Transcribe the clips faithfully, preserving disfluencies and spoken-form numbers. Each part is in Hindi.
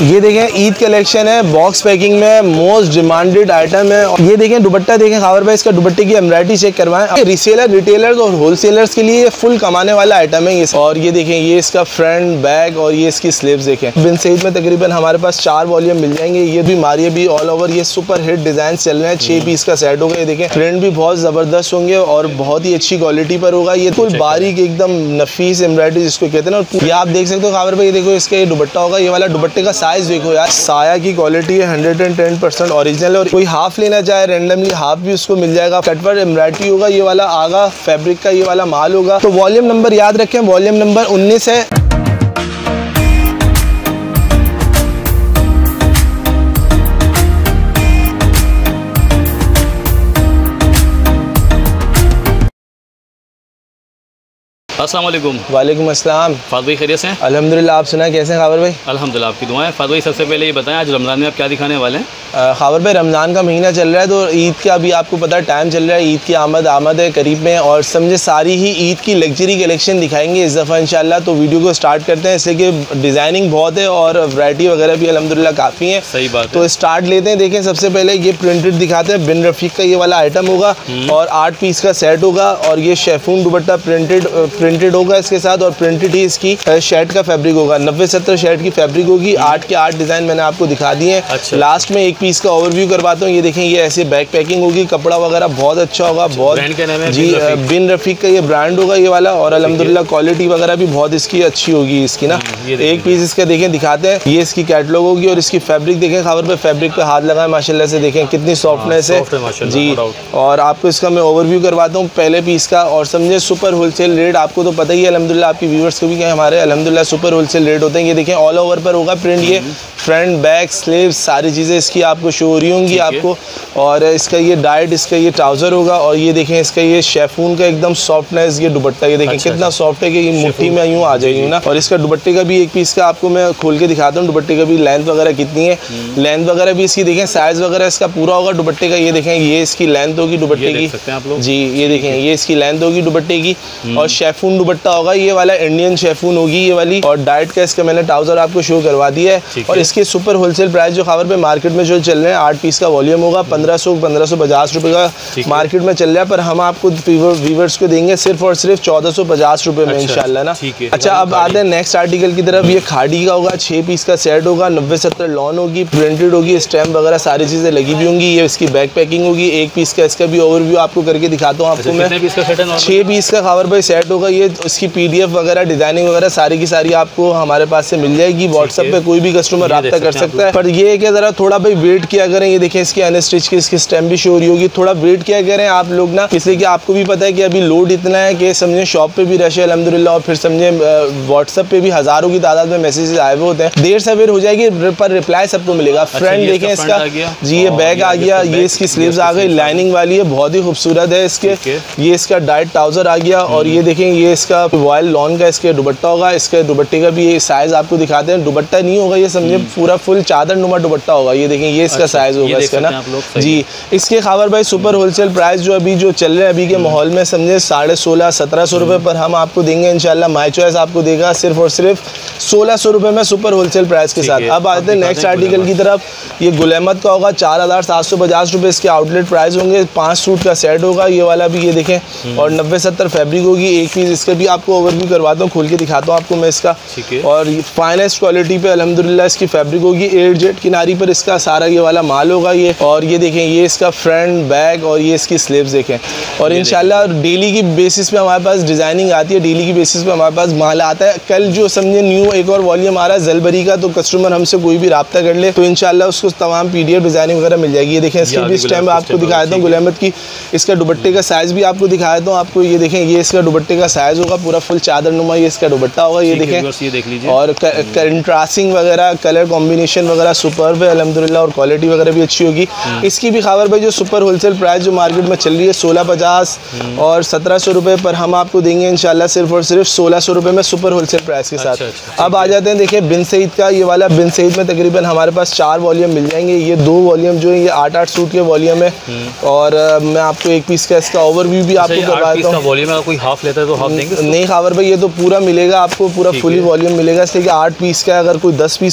ये देखें ईद कलेक्शन है, बॉक्स पैकिंग में मोस्ट डिमांडेड आइटम है। ये देखें दुपट्टा देखें खावर भाई, इसका दुपट्टे की एम्ब्रॉयडरी चेक करवाएं। रिसेलर, रिटेलर्स और होलसेलर्स के लिए फुल कमाने वाला आइटम है ये। और ये देखें ये इसका फ्रंट बैक और ये इसकी स्लीव्स देखें। बिन सईद में तकरीबन हमारे पास चार वॉल्यूम मिल जाएंगे। ये भी मारिए भी ऑल ओवर ये सुपर हिट डिजाइन चल रहे हैं। छह पीस का सेट होगा। ये देखें प्रिंट भी बहुत जबरदस्त होंगे और बहुत ही अच्छी क्वालिटी पर होगा। ये फुल बारीक एकदम नफीस एम्ब्रॉयडरी जिसको कहते हैं ना। ये आप देख सकते हो खावर भाई, देखो इसका ये दुपट्टा होगा। ये वाला दुपट्टे का साइज देखो यार, साया की क्वालिटी है, hundred and ten percent original. और कोई हाफ लेना चाहे रेंडमली हाफ भी उसको मिल जाएगा। कटवर्क एम्ब्रॉयडरी होगा। ये वाला आगा फैब्रिक का ये वाला माल होगा। तो वॉल्यूम नंबर याद रखें, वॉल्यूम नंबर उन्नीस है। अस्सलाम वालेकुम। वालेकुम अस्सलाम। फाद भाई खैरियत से हैं? अल्हम्दुलिल्लाह, आप सुना कैसे हैं खावर भाई? अल्हम्दुलिल्लाह आपकी दुआएं। फाद भाई सबसे पहले ये बताएं आज रमज़ान में आप क्या दिखाने वाले हैं? खावर भाई रमज़ान का महीना चल रहा है तो ईद का अभी आपको पता है टाइम चल रहा है। ईद की आमद आमद है करीब में और समझे सारी ही ईद की लग्जरी कलेक्शन दिखाएंगे इस दफ़ा इंशाल्लाह। तो वीडियो को स्टार्ट करते हैं, इससे कि डिज़ाइनिंग बहुत है और वैरायटी वगैरह भी अल्हम्दुलिल्लाह काफ़ी है। सही बात तो स्टार्ट लेते हैं। देखें सबसे पहले ये प्रिंटेड दिखाते हैं। बिन रफ़ीक का ये वाला आइटम होगा और आठ पीस का सेट होगा। और ये शेफून दुपट्टा प्रिंटेड प्रिंटेड होगा इसके साथ और प्रिंटेड ही इसकी शर्ट का फैब्रिक होगा। नब्बे सत्तर शर्ट की फैब्रिक होगी। आठ के आठ डिज़ाइन मैंने आपको दिखा दिए हैं। अच्छा। लास्ट में एक पीस का ओवरव्यू करवाता हूँ। ये देखें ये ऐसे बैक पैकिंग होगी, कपड़ा वगैरह बहुत अच्छा होगा। बहुत जी बिन रफ़ीक का ये ब्रांड होगा ये वाला। और अल्हम्दुलिल्लाह क्वालिटी वगैरह भी बहुत इसकी अच्छी होगी इसकी ना। एक पीस इसका देखें दिखाते हैं। ये इसकी कैटलॉग होगी और इसकी फैब्रिक देखें खावर पे, फैब्रिक पे हाथ लगाए माशाल्लाह से देखें कितनी सॉफ्टनेस है जी। और आपको इसका मैं ओवरव्यू करवाता हूँ पहले पीस का। और समझे सुपर होलसेल रेट आपको तो पता ही है अल्हम्दुलिल्लाह, आपकी व्यूअर्स को भी क्या हमारे अल्हम्दुलिल्लाह सुपर होलसेल रेट होते हैं। ये देखें ऑल ओवर पर होगा प्रिंट। ये फ्रंट बैक स्लीव्स सारी चीज़ें इसकी आपको शो हो रही होंगी आपको। और इसका ये डाइट, इसका ये ट्राउज़र होगा। और ये देखें इसका ये शेफून का एकदम सॉफ्टनेस ये दुपट्टा। ये देखें अच्छा, कितना सॉफ्ट है कि ये मुट्ठी में यूँ आ जाएगी ना। और इसका दुपट्टे का भी एक पीस का आपको मैं खोल के दिखाता हूँ। दुपट्टे का भी लेंथ वगैरह कितनी है, लेंथ वगैरह भी इसकी देखें, साइज़ वगैरह इसका पूरा होगा दुपट्टे का। ये देखें ये इसकी लेंथ होगी दुपट्टे की जी। ये देखें ये इसकी लेंथ होगी दुपट्टे की। और शेफून दुपट्टा होगा ये वाला, इंडियन शेफून होगी ये वाली। और डाइट का इसका मैंने ट्राउज़र आपको शो करवा दिया है। और इसके सुपर होलसेल प्राइस जो खबर पे मार्केट में जो चल रहे हैं, आठ पीस का वॉल्यूम होगा, पंद्रह सौ पंद्रह सौ पचास रुपये का मार्केट में चल रहा है। पर हम आपको व्यूअर्स को देंगे सिर्फ और सिर्फ चौदह सौ पचास रुपये में इंशाल्लाह ना। अच्छा अब आते हैं नेक्स्ट आर्टिकल की तरफ। ये खाड़ी का होगा, छः पीस का सेट होगा, नब्बे सत्तर लॉन होगी, प्रिंटेड होगी, स्टैम्प वगैरह सारी चीज़ें लगी भी होंगी। ये इसकी बैक पैकिंग होगी। एक पीस का इसका भी ओवरव्यू आपको करके दिखाता हूँ आपको मैं। छः पीस का खबर भाई सेट होगा। ये इसकी पी डी एफ वगैरह डिजाइनिंग वगैरह सारी की सारी आपको हमारे पास से मिल जाएगी। व्हाट्सएप पे कोई भी कस्टमर रब्ता कर सकता है। पर ये है कि ज़रा थोड़ा भाई वेट किया करें। ये देखें इसकी अनस्टिच की इसकी स्टैम्प भी शो हो रही होगी। थोड़ा वेट किया करें आप लोग ना, इसलिए कि आपको भी पता है कि अभी लोड इतना है कि समझे शॉप पे भी रश है अल्हम्दुलिल्लाह। और फिर समझे व्हाट्सएप पे भी हज़ारों की तादाद में मैसेजेस आए हुए होते हैं। देर सवेर हो जाएगी पर रिप्लाई सबको मिलेगा। फ्रंट देखें इसका जी, ये बैग आ गया, ये इसकी स्लीव्स आ गई, लाइनिंग वाली है, बहुत ही खूबसूरत है इसके। ये इसका डाइट ट्राउजर आ गया। और ये देखें ये इसका वॉयल लॉन का इसके दुपट्टा होगा। इसके दुपट्टे का भी ये साइज आपको दिखाते हैं। दुपट्टा नहीं होगा ये समझे पूरा फुल चादर नुमा दुपट्टा होगा। ये देखें ये इसका साइज होगा इसका ना जी। इसके खबर भाई सुपर होलसेल प्राइस जो अभी जो चल रहे हैं अभी के माहौल में समझे साढ़े सोलह सत्रह सौ रुपये पर हम आपको देंगे इंशाल्लाह। माई चॉइस आपको देगा सिर्फ और सिर्फ सोलह सौ रुपये में सुपर होलसेल प्राइस के साथ। अब आते हैं नेक्स्ट आर्टिकल की तरफ। ये गुल अहमद का होगा, चार हज़ार सात सौ पचास रुपये इसके आउटलेट प्राइस होंगे। पाँच सूट का सेट होगा ये वाला भी। ये देखें और नब्बे सत्तर फैब्रिक होगी। एक पीस इसका भी आपको ओवरव्यू करवाता हूँ, खोल के दिखाता हूँ आपको मैं इसका। और फाइनेस्ट क्वालिटी पे अल्हम्दुलिल्लाह इसकी फैब्रिक होगी। एट जेट किनारी पर इसका सारा ये वाला माल होगा ये। और ये देखें ये इसका फ्रंट बैक और ये इसकी स्लीव्स देखें। और इंशाल्लाह डेली की बेसिस पे हमारे पास डिज़ाइनिंग आती है, डेली की बेसिस पे हमारे पास माल आता है। कल जो समझे न्यू एक और वॉल्यूम आ रहा है जलबरी का, तो कस्टमर हमसे कोई भी रब्ता कर ले तो इंशाल्लाह उसको तमाम पी डी एफ डिज़ाइनिंग वगैरह मिल जाएगी। ये देखें इसकी भी स्टैम्प आपको दिखाया था गुल अहमद की। इसका दुपट्टे का साइज़ भी आपको दिखाया था आपको। ये देखें ये इसका दुपट्टे का साइज़ होगा, पूरा फुल चादर नुमा ये इसका दुपट्टा होगा। ये देखें ये देख लीजिए। और कंट्रास्टिंग वगैरह कलर कॉम्बिनेशन वगैरह सुपर्ब है अल्हम्दुलिल्लाह। और क्वालिटी वगैरह भी अच्छी होगी। इसकी भी खबर भाई जो सुपर होलसेल प्राइस जो मार्केट में चल रही है सोलह पचास और सत्रह सौ रुपये पर हम आपको देंगे इंशाल्लाह सिर्फ और सिर्फ सोलह सौ रुपये में सुपर होलसेल प्राइस के साथ। अच्छा, अच्छा, अब आ जाते हैं देखिए बिन सईद का ये वाला। बिन सईद में तकरीबन हमारे पास चार वॉल्यूम मिल जाएंगे। ये दो वॉल्यूम जो है ये आठ आठ सूट के वॉल्यूम है। और मैं आपको एक पीस का इसका ओवरव्यू भी आपको करवा देता हूँ। वॉल्यूम अगर कोई हाफ लेता है तो हाफ देंगे? नहीं खबर भाई ये तो पूरा मिलेगा आपको, पूरा फुली वॉल्यूम मिलेगा। इसलिए कि आठ पीस का अगर कोई दस पीस का होता तो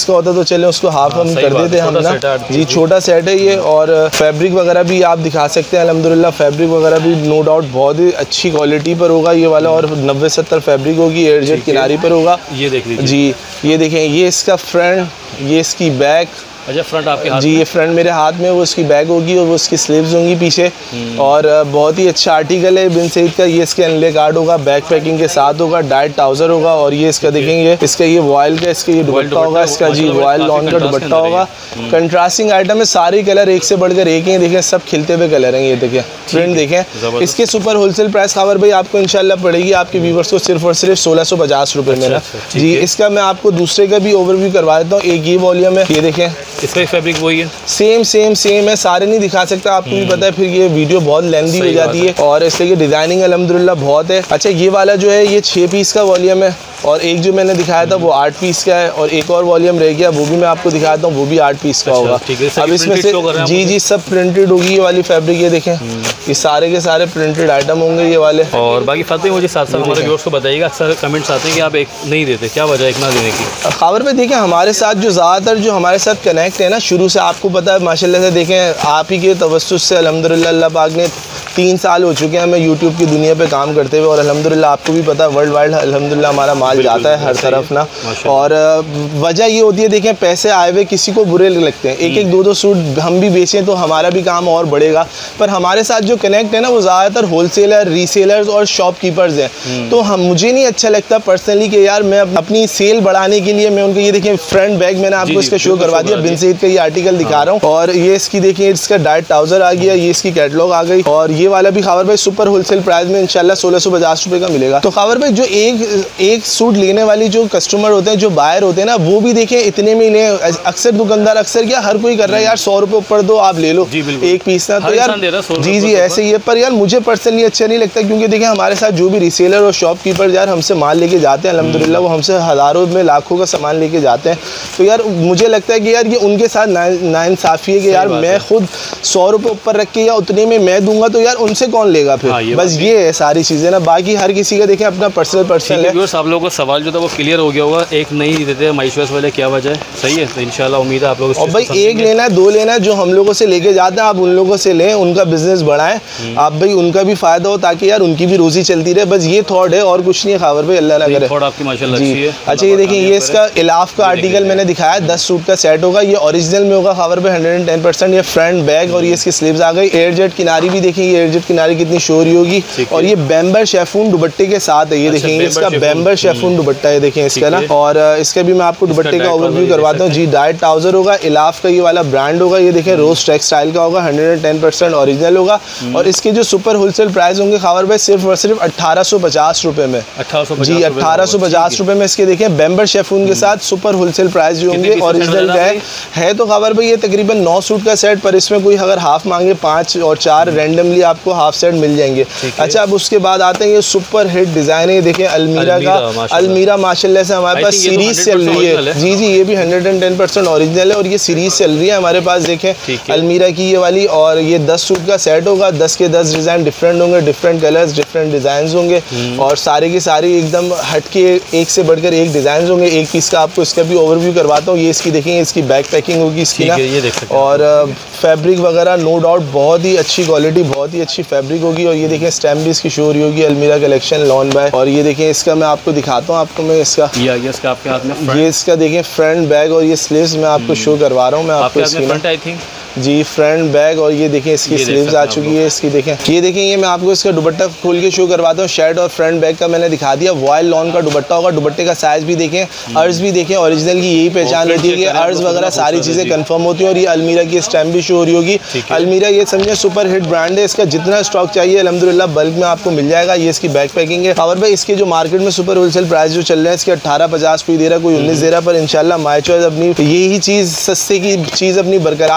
चले उसको हाफ हम कर देते हैं हम ना जी। छोटा सेट है ये, और फैब्रिक वगैरह भी आप दिखा सकते हैं अल्हम्दुलिल्लाह। फैब्रिक वगैरह भी नो डाउट बहुत ही अच्छी क्वालिटी पर होगा ये वाला, और नब्बे सत्तर फैब्रिक होगी, एयर जेट किनारी पर होगा। ये देख लीजिए जी, ये देखें, ये इसका फ्रंट, ये इसकी बैक। अच्छा, फ्रंट आपके हाथ जी, ये फ्रंट मेरे हाथ में, वो इसकी बैग होगी और वो उसकी स्लीव्स होंगी पीछे। और बहुत ही अच्छा आर्टिकल है बिन सईद का। ये इसके अनले कार्ड होगा, बैक पैकिंग के साथ होगा, डाइट ट्राउजर होगा, और ये इसका देखेंगे इसका ये वॉयल का इसका ये दुपट्टा होगा इसका जी, वॉयल लॉन का दुपट्टा होगा। कंट्रास्टिंग आइटम है, सारे कलर एक से बढ़कर एक ही देखें, सब खिलते हुए कलर हैं। ये देखें प्रिंट देखें, इसके सुपर होलसेल प्राइस खबर भाई आपको इंशाल्लाह पड़ेगी आपके व्यूवर्स को सिर्फ और सिर्फ सोलह सौ पचास रुपये में ना जी। इसका मैं आपको दूसरे का भी ओवरव्यू करवा देता हूँ। एक ये वॉल्यूम है, ये देखें, इसका फैब्रिक वही है, सेम सेम सेम है, सारे नहीं दिखा सकता, आपको भी पता है फिर ये वीडियो बहुत लेंथी हो जाती है। और इसलिए डिजाइनिंग अल्हम्दुलिल्लाह बहुत है। अच्छा, ये वाला जो है ये छः पीस का वॉल्यूम है, और एक जो मैंने दिखाया था वो आठ पीस का है, और एक और वॉल्यूम रह गया वो भी मैं आपको दिखाता हूँ, वो भी आठ पीस का होगा। अब इसमें से जी जी सब प्रिंटेड होगी ये वाली फैब्रिक। ये देखें, ये सारे के सारे प्रिंटेड आइटम होंगे ये वाले। और बाकी फातिमा मुझे साथ साथ हमारे व्यूअर्स को बताइएगा, अक्सर कमेंट्स आते हैं कि आप एक नहीं देते, क्या वजह है एक ना देने की? खबर पे देखें, हमारे साथ जो ज़्यादातर जो हमारे साथ कनेक्ट है ना शुरू से, आपको पता है माशाल्लाह से, देखें आप ही के तवस्सुस से अल्हम्दुलिल्लाह अल्लाह पाक ने तीन साल हो चुके हैं हमें यूट्यूब की दुनिया पे काम करते हुए, और अल्हम्दुलिल्लाह आपको भी पता है वर्ल्ड वाइड अल्हम्दुलिल्लाह हमारा माल जाता है हर तरफ ना। और वजह ये होती है, देखें पैसे आए हुए किसी को बुरे लगते हैं, एक एक दो दो सूट हम भी बेचें तो हमारा भी काम और बढ़ेगा, पर हमारे साथ जो कनेक्ट है ना वो ज़्यादातर होलसेलर, रीसेलर्स और शॉपकीपर्स हैं। तो हम मुझे नहीं अच्छा लगता पर्सनली कि यार मैं अपनी सेल बढ़ाने के लिए मैं उनको, ये देखिए फ्रंट बैग मैंने आपको इसका शो करवा दिया, बिन सईद का ये आर्टिकल दिखा रहा हूँ, और ये इसकी देखिए इसका डाइट ट्राउजर आ गया, ये इसकी कैटलॉग आ गई, और ये वाला भी खबर भाई सुपर होलसेल प्राइस में इंशाल्लाह सोलह सौ पचास रुपये का मिलेगा। तो खबर भाई जो एक एक सूट लेने वाली जो कस्टमर होते हैं, जो बायर होते हैं ना, वो भी देखें इतने में ले, अक्सर दुकानदार अक्सर क्या हर कोई कर रहा है यार सौ रुपये ऊपर दो आप ले लो एक पीस ना, तो यार जी जी ऐसे ही है। पर यार मुझे पर्सनली अच्छा नहीं लगता, क्योंकि देखें हमारे साथ जो भी रीसेलर और शॉपकीपर यार हमसे माल लेके जाते हैं अल्हम्दुलिल्लाह, वो हमसे हज़ारों में लाखों का सामान लेके जाते हैं, तो यार मुझे लगता है कि यार ये उनके साथ नाइंसाफ़ी है कि यार मैं खुद सौ रुपये ऊपर रख के या उतने में मैं दूंगा तो यार उनसे कौन लेगा फिर। हाँ, ये बस ये है सारी चीज़ें ना, बाकी हर किसी का देखें अपना पर्सनल पर्सनल है। आप लोगों का सवाल जो था वो क्लियर हो गया होगा, एक नहीं देते माइशवर्स वाले, क्या वजह है? सही है, तो इंशाल्लाह उम्मीद है आप लोग। और भाई एक लेना है दो लेना है, जो हम लोगों से लेके जाते हैं आप उन लोगों से लें, उनका बिजनेस बढ़ाएं, आप भाई उनका भी फायदा हो ताकि यार उनकी भी रोजी चलती रहे, बस ये थॉट है और कुछ नहीं है खबर भाई, अल्लाह ना करे। थॉट आपकी माशाल्लाह अच्छी है। अच्छा, ये देखिए ये इसका इलाफ का आर्टिकल मैंने दिखाया, दस सूट का सेट होगा, ये ओरिजिनल में होगा खबर पे हंड्रेड एंड टेन परसेंट। ये फ्रंट बैग और ये इसकी स्लीव्स आ गई, एयर जेट किनारी भी देखें, ये एयर जेट किनारी कितनी शोरी होगी, और ये बैम्बर शेफून दुपट्टे के साथ है। ये देखेंगे इसका बैम्बर शेफून दुपट्टा है, देखें इसका ना, और इसका भी मैं आपको दुपट्टे का ओवरव्यू करवाता हूँ जी। डाइट ट्राउजर होगा, इलाफ का ये वाला ब्रांड होगा, ये देखें रोज टेक्सटाइल का होगा, hundred and ten percent original होगा, और इसके जो सुपर होलसेल प्राइस होंगे खबर भाई सिर्फ और सिर्फ अठारह सौ पचास रुपए में जी, अठारह सौ पचास रुपए में इसके देखें बैम्बर शेफून के साथ सुपर होलसेल प्राइस जो होंगे ओरिजिनल का है, है तो खबर भाई ये तकरीबन नौ सूट का सेट, पर इसमें कोई अगर हाफ मांगे पाँच और चार रैंडमली आपको हाफ सेट मिल जाएंगे। अच्छा, अब उसके बाद आते हैं ये सुपर हिट डिजाइन है, देखें अलमीरा का, अलमीरा माशाल्लाह से हमारे पास सीरीज चल रही है जी जी, ये भी hundred and ten percent original है, और ये सीरीज चल रही है हमारे पास देखें अलमीरा की ये वाली, और ये दस सूट का सेट होगा, दस के दस डिजाइन डिफरेंट होंगे, डिफरेंट कलर्स डिफरेंट डिजाइन होंगे, और सारे के सारे एकदम हटके एक से बढ़कर एक डिजाइन होंगे। एक पीस का आपको इसका भी ओवरव्यू करवाता हूँ, ये इसकी देखेंगे इसकी बैक पैकिंग होगी इसकी ना, और फैब्रिक वगैरह नो डाउट बहुत ही अच्छी क्वालिटी, बहुत ही अच्छी फैब्रिक होगी, और ये देखें स्टैम्प भी इसकी शो हो रही होगी अलमीरा कलेक्शन लॉन बाय, और ये देखें इसका मैं आपको दिखाता हूँ, आपको मैं इसका ये इसका आपके हाथ में ये इसका देखें फ्रंट बैग और ये स्लीव्स मैं आपको शो करवा रहा हूँ मैं आपको इसकी जी, फ्रंट बैग, और ये देखें इसकी स्लीव्स आ चुकी है इसकी, देखें ये देखें ये मैं आपको इसका दुपट्टा खोल के शो करवाता हूँ। शर्ट और फ्रंट बैग का मैंने दिखा दिया, वॉयल लॉन का दुपट्टा होगा, दुपट्टे का साइज भी देखें, अर्ज भी देखें, ओरिजिनल की यही पहचान होती है कि अर्ज वगैरह सारी चीज़ें कंफर्म होती हैं, और ये अलमीरा की स्टैम्प भी शो हो रही होगी। अलमीरा ये समझे सुपर हिट ब्रांड है, इसका जितना स्टॉक चाहिए अल्हम्दुलिल्लाह बल्क में आपको मिल जाएगा। ये इसकी बैक पैकिंग है और भाई इसके जो मार्केट में सुपर होलसेल प्राइस जो चल रहे हैं इसके अट्ठारह पचास कोई दे रहा, कोई उन्नीस दे रहा, पर इंशाल्लाह माय चॉइस अपनी यही चीज़ सस्ते की चीज़ अपनी बरकरार रखेगा,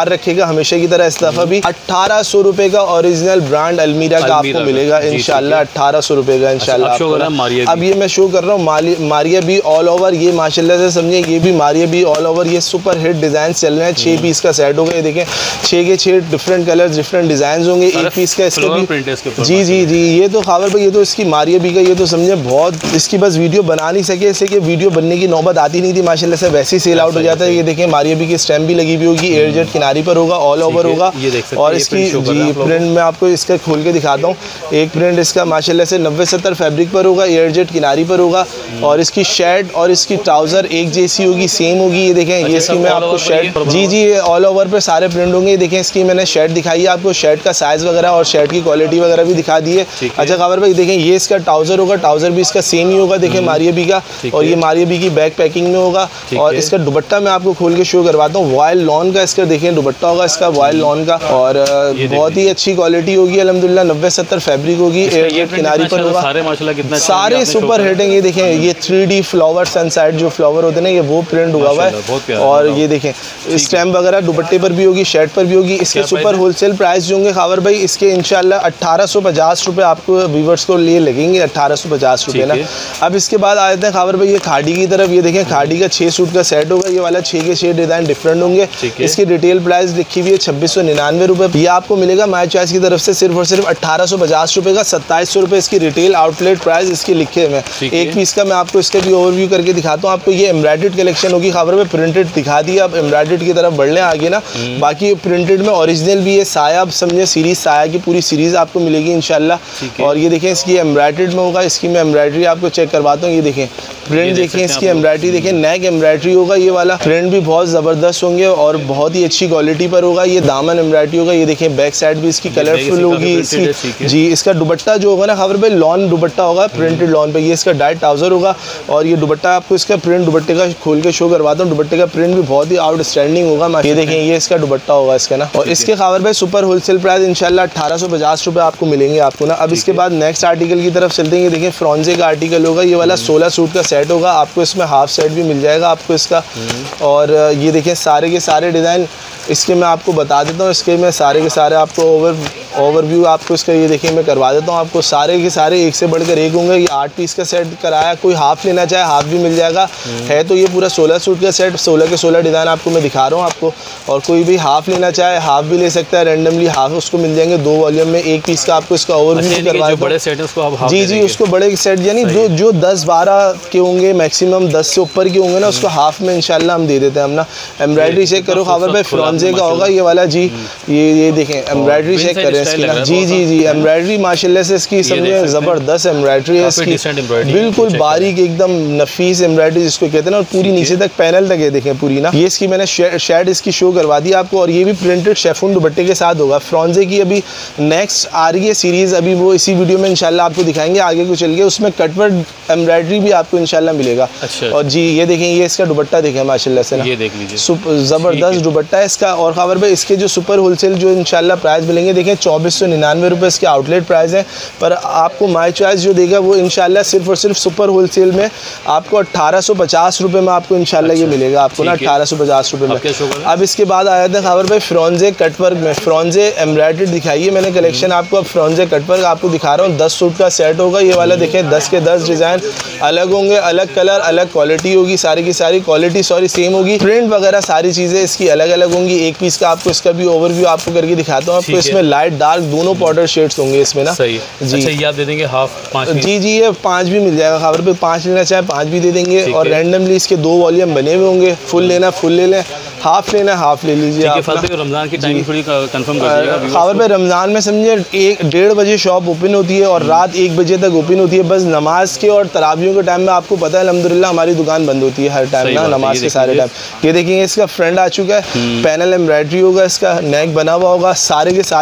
हमेशा की तरह इस दफा भी अट्ठारह सौ रुपए का ओरिजिनल ब्रांड अलमीरा का आपको मिलेगा इंशाल्लाह, अट्ठारह सौ रुपए का इंशाल्लाह। अब ये मैं शो कर रहा हूँ मारिया बी ऑल ओवर, ये माशाल्लाह से समझिए ये भी मारिया बी ऑल ओवर, ये सुपर हिट डिजाइन चल रहे हैं। छह पीस का सेट होगा, ये देखें छह के छह डिफरेंट कलर्स डिफरेंट डिजाइन होंगे। एक पीस का इसका भी जी जी जी ये तो खावर भाई, ये तो इसकी मारिया बी का, ये तो समझे बहुत इसकी बस वीडियो बना नहीं सके, इससे कि वीडियो बनने की नौबत आती नहीं थी माशाल्लाह से, वैसे ही सेल आउट हो जाता है। ये देखें मारिया बी की स्टैम्प भी लगी हुई होगी, एयर जेट किनारी पर होगा, ऑल ओवर होगा। और इसकी जी प्रिंट मैं आपको इसका खोल के दिखाता हूँ। एक प्रिंट इसका माशाल्लाह से नब्बे सत्तर फैब्रिक पर होगा, एयर जेट किनारी पर होगा। और इसकी शर्ट और इसकी ट्राउजर एक जैसी होगी, सेम होगी। ये देखें ये इसकी मैं आपको शर्ट जी जी ऑल ओवर पे सारे प्रिंट होंगे। देखें इसकी मैंने शर्ट दिखाई है आपको, शर्ट का साइज वगैरह और शर्ट की क्वालिटी वगैरह भी दिखा दी है। अच्छा खबर भाई देखें ये इसका ट्राउजर होगा, ट्राउजर भी इसका सेम ही होगा। देखें मारिया बी का, और ये मारिया बी की बैक पैकिंग में होगा। और इसका दुपट्टा मैं आपको खोल के शो करवाता हूँ, वॉयल लॉन का इसका देखें दुपट्टा होगा इसका वॉयल लॉन का, और बहुत ही अच्छी क्वालिटी होगी अल्हम्दुलिल्लाह। नब्बे सत्तर फैब्रिक होगी, एयर किनारी पर होगा, सारे माशाल्लाह कितना सारे सुपर हिटिंग। ये देखें ये थ्री डी फ्लावर सनसाइड जो फ्लावर होते हैं ना, ये वो प्रिंट हुआ हुआ है। और ये देखें स्टैम्प वगैरह दुपट्टे पर भी होगी, शर्ट पर भी होगी। इसके सुपर होलसेल प्राइस जो होंगे खावर भाई, इसके इंशाल्लाह अट्ठारह सौ पचास रुपये आपको व्यूवर्स को लिए लगेंगे, अट्ठारह सौ पचास रुपये ना। अब इसके बाद आ जाते हैं खावर भाई ये खाड़ी की तरफ। ये देखें खाड़ी का छः सूट का सेट होगा, ये वाला छः के छः डिज़ाइन डिफरेंट होंगे। इसकी रिटेल प्राइस लिखी हुई है छब्बीस सौ निन्यानवे रुपये। ये आपको मिलेगा माय चॉइस की तरफ से सिर्फ और सिर्फ अट्ठारह सौ पचास रुपये का, सत्ताईस सौ रुपये इसकी रिटेल आउटलेट प्राइस इसकी लिखे हुए हैं। एक पीस का मैं आपको इसका भी ओवरव्यू करके दिखाता हूँ आपको। ये एम्ब्रॉयडर्ड कलेक्शन होगी खावर में, प्रिंटेड दिखा दी। अब एम्ब्रॉयडर्ड की तरफ बढ़ लें आगे ना, बाकी प्रिंटेड में ओरिजिनल भी है। साया अब समझे सीरीज, साया की पूरी सीरीज आपको मिलेगी इंशाल्लाह। और ये देखें इसकी एम्ब्रॉयडर्ड में होगा, इसकी मैं एम्ब्रॉयडरी आपको चेक करवाता हूँ। ये देखें प्रिंट देखें इसकी एम्ब्रॉयडरी देखें, नेक एम्ब्रॉयडरी होगा ये वाला, प्रिंट भी बहुत ज़बरदस्त होंगे और बहुत ही अच्छी क्वालिटी पर होगा। ये दामन एम्ब्रॉयडरी होगा, ये देखें बैक साइड भी इसकी कलरफुल होगी इसकी जी। इसका दुपट्टा जो होगा ना खबर पे लॉन दुपट्टा होगा, प्रिंटेड लॉन पे। ये इसका डाइट ट्राउजर होगा, और ये दुपट्टा आपको इसका प्रिंट दुपट्टे का खोल के शो करवाता हूँ। दुपट्टे का प्रिंट भी बहुत ही आउटस्टैंडिंग होगा। ये देखें ये इसका दुपट्टा होगा इसका ना। और इसके खबर पे सुपर होलसेल प्राइस इंशाल्लाह अट्ठारह सौ पचास रुपये आपको मिलेंगे आपको ना। अब इसके बाद नेक्स्ट आर्टिकल की तरफ चलते हैं। ये देखें फ्रॉन्जे का आर्टिकल होगा, ये वाला सोलह सूट का सेट होगा आपको, इसमें हाफ सेट भी मिल जाएगा आपको इसका। और ये देखें सारे के सारे डिज़ाइन इसके मैं आपको बता देता हूँ। इसके मैं सारे के सारे आपको ओवर ओवरव्यू आपको इसका ये देखिए मैं करवा देता हूँ आपको। सारे के सारे एक से बढ़कर एक होंगे। ये आठ पीस का सेट कराया, कोई हाफ लेना चाहे हाफ भी मिल जाएगा। है तो ये पूरा सोलह सूट का सेट, सोलह के सोलह डिज़ाइन आपको मैं दिखा रहा हूँ आपको। और कोई भी हाफ लेना चाहे हाफ भी ले सकता है, रैंडमली हाफ उसको मिल जाएंगे दो वॉल्यूम में। एक पीस का आपको इसका ओवरव्यू करवा बड़े सेट उसको जी जी उसको बड़े सेट यानी जो जो दस बारह के होंगे मैक्सिमम, दस से ऊपर के होंगे ना उसको हाफ में इंशाल्लाह हम दे देते हैं हम ना। एम्ब्रॉयडरी चेक करो खबर पे, फ्रॉन्जे का होगा ये वाला जी। ये ये देखें एम्ब्रॉयडरी चेक करें इसकी ना जी जी जी एम्ब्रॉयडरी माशाल्लाह से इसकी समझे ज़बरदस्त एम्ब्रॉयडरी है इसकी, बिल्कुल बारीक एकदम नफीस एम्ब्रॉयडरी जिसको कहते हैं ना, और पूरी नीचे तक पैनल तक है देखें पूरी ना। ये इसकी मैंने शेड इसकी शो करवा दी आपको। और ये भी प्रिंटेड शेफून दुपट्टे के साथ होगा। फ्रॉन्जे की अभी नेक्स्ट आ रही है सीरीज़, अभी वो इसी वीडियो में इंशाल्लाह आपको दिखाएंगे आगे को चल के। उसमें कटवर्क एम्ब्रॉयडरी भी आपको इंशाल्लाह मिलेगा। अच्छा। और जी ये देखें ये इसका दुपट्टा देखें माशाल्लाह से ना, ये देख लीजिए ज़बरदस्त दुपट्टा है इसका। और खबर पे इसके जो सुपर होलसेल जो इंशाल्लाह प्राइस मिलेंगे देखें चौबीस सौ निन्यानवे रुपये इसके आउटलेट प्राइस है। पर आपको माई चॉइस जो देगा वो इंशाल्लाह सिर्फ और सिर्फ सुपर होलसेल में आपको अट्ठारह सौ पचास रुपये में आपको इंशाल्लाह ये मिलेगा आपको ना, अट्ठारह सौ पचास रुपये में। अब इसके बाद आया था खबर पे फ्रॉन्जे कटवर्क में। फ्रॉन्जे एम्ब्रॉयडर्ड दिखाई है मैंने कलेक्शन आपको। अब फ्रॉन्जे कटवर्क आपको दिखा रहा हूँ, दस सूट का सेट होगा ये वाला। देखें दस के दस डिज़ाइन अलग होंगे, अलग कलर अलग क्वालिटी होगी, सारी की सारी क्वालिटी सॉरी सेम होगी, प्रिंट वगैरह सारी चीज़ें इसकी अलग अलग होंगी। एक पीस का आपको इसका भी ओवरव्यू आपको करके दिखाता हूँ आपको। इसमें लाइट डार्क दोनों पाउडर शेड्स होंगे इसमें ना। सही जी। अच्छा ये आप दे देंगे हाफ पाँच? जी जी ये पाँच भी मिल जाएगा खबर पे, पाँच लेना चाहे पाँच भी दे देंगे। और रैंडमली इसके दो वॉल्यूम बने हुए होंगे, फुल लेना फुल ले लें, हाफ लेना हाफ ले लीजिए आप। रमज़ान की टाइमिंग थोड़ी कंफर्म कर दीजिएगा खबर पे। रमज़ान में समझिए एक डेढ़ बजे शॉप ओपन होती है और रात एक बजे तक ओपन होती है। बस नमाज के और तरावियों के टाइम में आपको पता है अल्हम्दुलिल्लाह हमारी दुकान बंद होती है हर टाइम ना, नमाज के सारे टाइम। ये देखेंगे इसका फ्रंट आ चुका है, पैनल एम्ब्रॉयडरी होगा, इसका नेक बना हुआ होगा, सारे के सारे कलर्स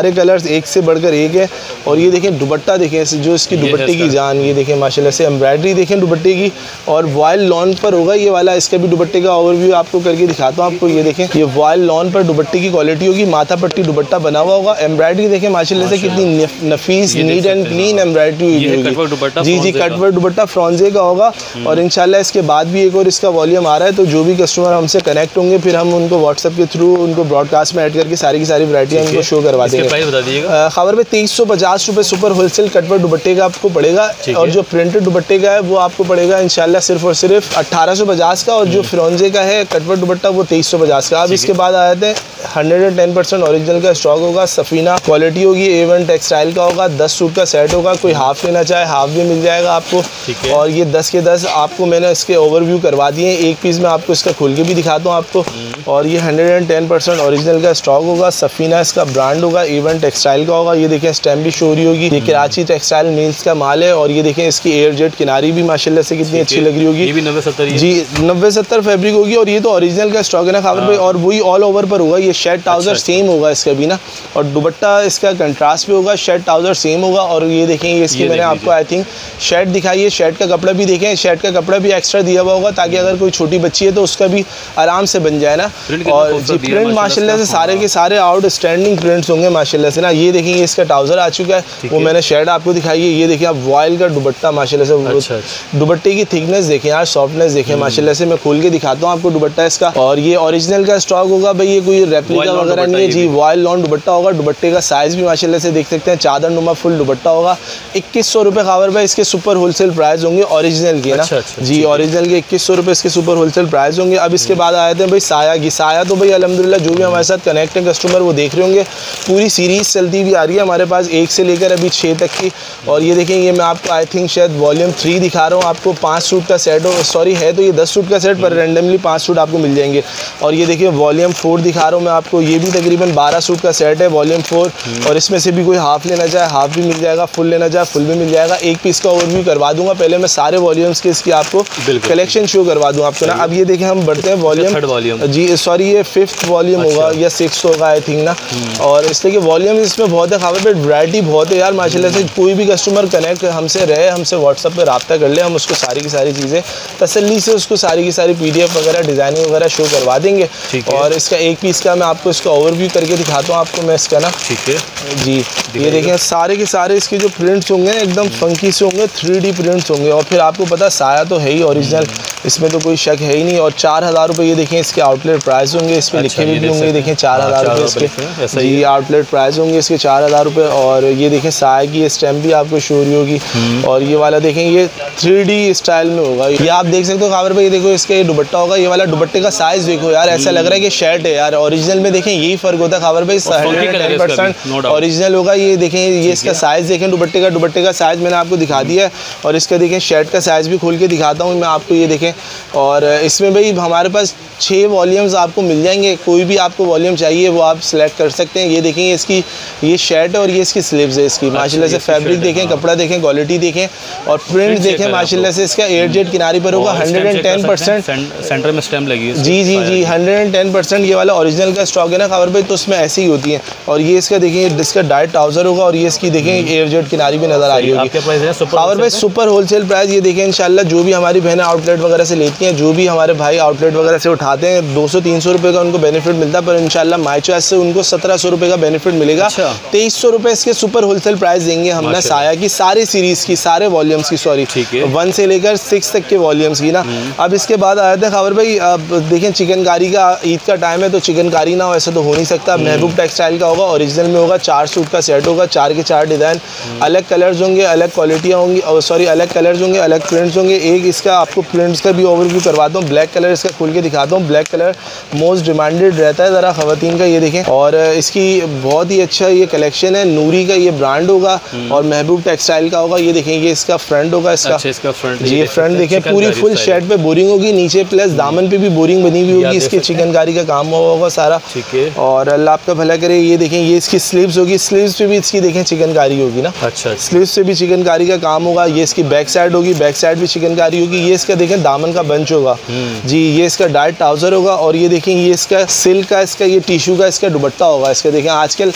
एक से बढ़कर एक है। और ये देखें दुपट्टा देखें, जो इसकी दुपट्टे की जान, ये देखें माशाल्लाह से एम्ब्रॉयडरी देखें दुपट्टे की, और वॉयल लॉन पर होगा ये वाला। इसका भी दुपट्टे का ओवरव्यू आपको करके दिखाता हूँ आपको। ये देखें ये वॉयल लॉन पर दुपट्टे की क्वालिटी होगी, माथा पट्टी दुपट्टा बना हुआ होगा। एम्ब्रॉयडरी देखें माशाल्लाह से कितनी नफीस नीट एंड क्लीन एम्ब्रॉयडरी होगी। जी जी कटवर्क दुपट्टा फ्रॉन्जे का होगा। और इंशाल्लाह इसके बाद भी एक और इसका वॉल्यूम आ रहा है, तो जो भी कस्टमर हमसे कनेक्ट होंगे फिर हम उनको व्हाट्सएप के थ्रू उनको ब्रॉडकास्ट में ऐड करके सारी की सारी वैरायटियाँ उनको शो करवा देंगे। खबर पे तेईस सौ पचास रुपये सुपर होलसेल कटवर्क दुपट्टे का आपको पड़ेगा, और जो प्रिंटेड दुपट्टे का है वो आपको पड़ेगा इंशाल्लाह सिर्फ और सिर्फ अट्ठारह सौ पचास का, और जो फ्रॉन्जे का है कटवर्क दुपट्टा वो तेईस सौ पचास का। अब इसके बाद आ जाते हैं hundred and ten percent original का स्टॉक होगा, सफीना क्वालिटी होगी, ए वन टेक्सटाइल का होगा, दस सूट का सेट होगा। कोई हाफ लेना चाहे हाफ भी मिल जाएगा आपको। और ये दस के दस आपको मैंने इसके ओवरव्यू करवा दिए। एक पीस में आपको इसका खोल के भी दिखाता हूँ आपको। और ये hundred and ten percent original का स्टॉक होगा, सफीना इसका ब्रांड होगा, ए वन टेक्सटाइल का होगा। ये देखें स्टैम्प भी शो हो रही होगी, ये कराची टेक्सटाइल मिल्स का माल है। और ये देखें इसकी एयर जेट किनारी भी माशाल्लाह से कितनी अच्छी लग रही होगी। ये भी नब्बे सत्तर जी नब्बे सत्तर फैब्रिक होगी। और ये तो ओरिजिनल का स्टॉक है ना खाबर भाई, और वही ऑल ओवर पर होगा। ये शर्ट ट्राउजर सेम होगा इसका भी ना, और दुपट्टा इसका कंट्रास्ट भी होगा, शर्ट ट्राउजर सेम होगा। और ये देखें ये इसकी मैंने आपको आई थिंक शर्ट दिखाई है, शर्ट का कपड़ा भी देखें, शर्ट का कपड़ा भी एक्स्ट्रा दिया हुआ होगा ताकि अगर कोई छोटी बच्ची है तो उसका भी आराम से बन जाए ना। और जी प्रिंट माशाल्लाह से सारे के सारे आउटस्टैंडिंग प्रिंट्स होंगे माशाल्लाह से ना। ये देखेंगे इसका ट्राउजर आ चुका है, वो मैंने शर्ट आपको दिखाई है। ये देखिए आप वॉयल का दुपट्टा माशाल्लाह से, अच्छा, दुपट्टे की थिकनेस देखें यार, सॉफ्टनेस देखें माशाल्लाह से। मैं खोल के दिखाता हूँ आपको दुपट्टा इसका। और ये ओरिजिनल का स्टॉक होगा भाई, ये कोई रेप्लिका वगैरह नहीं है जी, वॉयल लॉन दुपट्टा होगा। दुपट्टे का साइज भी माशाल्लाह से देख सकते हैं, चादर नुमा फुल दुपट्टा होगा। इक्कीस सौ रुपये खाबर भाई इसके सुपर होलसेल प्राइस होंगे ओरिजिनल के ना। अच्छा, अच्छा, जी ओरिजिनल के इक्कीस सौ रुपये इसके सुपर होलसेल प्राइस होंगे। अब इसके बाद आए थे भाई साया की। साया तो भाई अल्हम्दुलिल्लाह जो भी हमारे साथ कनेक्ट है कस्टमर वो देख रहे होंगे, पूरी सीरीज चलती भी आ रही है हमारे पास एक से लेकर अभी छः तक की। और ये देखें ये मैं आपको आई थिंक शायद वॉल्यूम थ्री दिखा रहा हूँ आपको। पाँच सूट का सेट हो, सॉरी है तो ये दस सूट का सेट पर रेंडमली पाँच सूट आपको मिल जाएंगे। और ये देखिए वॉल्यूम फोर दिखा रहा हूँ मैं आपको, ये भी तकरीबन बारह सूट का सेट है वॉल्यूम फोर। और इसमें से भी कोई हाफ लेना चाहे हाफ भी मिल जाएगा, फुल लेना चाहे फुल भी मिल जाएगा। एक पीस का ओवरव्यू करवा दूंगा, पहले मैं सारे वॉल्यूम्स के इसकी आपको कलेक्शन शो करवा दूँ आपको ना। अब ये देखें हम बढ़ते हैं वॉल्यूम, जी सॉरी ये फिफ्थ वॉल्यूम होगा या सिक्स होगा आई थिंक ना। और इसलिए कि वॉल्यूम इसमें बहुत है खाबर पे, वैरायटी बहुत है यार माशाल्लाह से। कोई भी कस्टमर कनेक्ट हमसे रहे, हमसे व्हाट्सअप पे रब्ता कर ले, हम उसको सारी की सारी चीज़ें तसल्ली से उसको सारी की सारी पीडीएफ वगैरह डिज़ाइनिंग वगैरह शो करवा देंगे। और इसका एक पीस का मैं आपको इसका ओवरव्यू करके दिखाता हूँ आपको मैं इसका ना। ठीक है जी, ये देखें सारे के सारे इसके जो प्रिंट्स होंगे एकदम फंकी से होंगे, थ्री डी प्रिंट्स होंगे। और फिर आपको पता साया तो है ही ओरिजिनल, इसमें तो कोई शक है ही नहीं। और चार हज़ार रुपये ये देखें इसके आउटलेट प्राइस होंगे, इस पर लिखे भी होंगे देखें चार हज़ार रुपये इसके जी आउटलेट प्राइस होंगे इसके चार हज़ार रुपये। और ये देखें साया की ये स्टैम्प भी आपको शो हो रही होगी। और ये वाला देखें ये थ्री डी स्टाइल में होगा, ये आप देख सकते हो खाबर भाई। देखो इसका ये दुपट्टा होगा, ये वाला दुपट्टे का साइज देखो यार, ऐसा लग रहा है कि शर्ट है यार। ओरिजिनल में देखें यही फर्क होता है खाबर भाई, टेन परसेंट ओरिजिनल होगा। ये देखें ये इसका साइज देखें दुपट्टे का, दुपट्टे का साइज मैंने आपको दिखा दिया है। और इसका देखें शर्ट का साइज भी खोल के दिखाता हूँ मैं आपको, ये देखें। और इसमें भाई हमारे पास छः वॉल्यूम्स आपको मिल जाएंगे, कोई भी आपको वॉल्यूम चाहिए वो आप सिलेक्ट कर सकते हैं। ये देखेंगे इसकी ये शर्ट है और ये इसकी स्लीव्स है इसकी माशाल्लाह से। फैब्रिक देखें, कपड़ा देखें, क्वालिटी देखें और प्रिंट देखें माशाल्लाह से। इसका एयर जेट किनारी पर होगा, hundred and ten percent centre में स्टैम्प लगी है। जी जी जी हंड्रेड एंड टेन परसेंट ये वाला ओरिजिनल का स्टॉक है ना खबर भाई, तो उसमें ऐसी ही होती है। और ये इसका देखें इसका डाइट ट्राउजर होगा, और ये इसकी देखें एयर जेट किनारी भी नजर आ रही होगी। खबर भाई सुपर होलसेल प्राइस ये देखें इंशाल्लाह। जो भी हमारी बहनें आउटलेट वगैरह से लेती हैं, जो भी हमारे भाई आउटलेट वगैरह से उठाते हैं, दो सौ तीन सौ रुपये का उनको बेनिफिट मिलता है, पर इंशाल्लाह माई चॉइस से उनको सत्रह सौ रुपये का बेनिफिट मिलेगा। तेईस सौ रुपये इसके सुपर होलसेल प्राइस देंगे हम ना साया की सारी सीरीज की, सारे वॉल्यूम्स की, सॉरी वन से लेकर सिक्स तक के वॉल्यूम्स की ना। अब इसके बाद आया था खबर भाई, अब देखें चिकनकारी का ईद का टाइम है तो चिकनकारी ना हो ऐसा तो हो नहीं सकता। महबूब टेक्सटाइल का होगा, ओरिजिनल में होगा, चार सूट का सेट होगा, चार के चार डिज़ाइन, अलग कलर्स होंगे, अलग क्वालिटियाँ होंगी, और सॉरी अलग कलर्स होंगे, अलग प्रिंट्स होंगे। एक इसका आपको प्रिंट्स का भी ओवरव्यू करवाता हूँ, ब्लैक कलर इसका खोल के दिखाता हूँ। ब्लैक कलर मोस्ट डिमांडेड रहता है ज़रा ख़वातीन का, ये देखें। और इसकी बहुत ही अच्छा ये कलेक्शन है, नूरी का ये ब्रांड होगा और महबूब टेक्सटाइल का होगा। ये देखें ये इसका फ्रंट होगा, इसका अच्छा, इसका फ्रंट ये फ्रंट देखें पूरी फुल शर्ट पे बोरिंग होगी, नीचे प्लस दामन पे भी बोरिंग बनी हुई होगी, इसकी चिकनकारी का काम हुआ होगा सारा। ठीक है। और अल्लाह आपका भला करे। ये देखें ये इसकी स्लीव्स होगी, स्लीव्स पे भी इसकी देखें चिकनकारी होगी ना। अच्छा, स्लीव्स से भी चिकनकारी का काम होगा। ये इसकी बैक साइड होगी, बैक साइड भी चिकनकारी होगी। ये इसका देखें दामन का बंच होगा जी, ये इसका डाइट ट्राउजर होगा। और ये देखें ये इसका सिल्क का, इसका ये टिश्यू का इसका दुपट्टा होगा। इसका देखें आजकल टिश्यू के